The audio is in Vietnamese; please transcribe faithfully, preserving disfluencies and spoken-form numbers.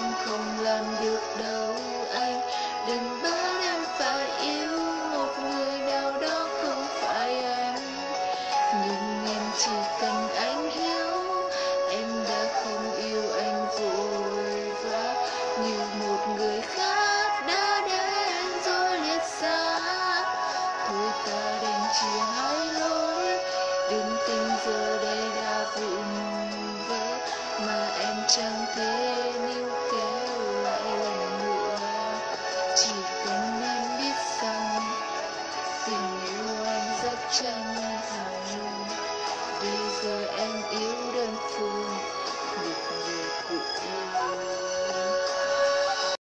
em không làm được đâu anh. Đừng bắt em phải yêu một người nào đó không phải anh. Nhưng em chỉ cần anh hiểu, em đã không yêu anh vội vã như một người khác đã đến rồi liệt xa. Thôi ta đành chia hai lối, đường tình giờ đây đã vụn vỡ mà em chẳng thể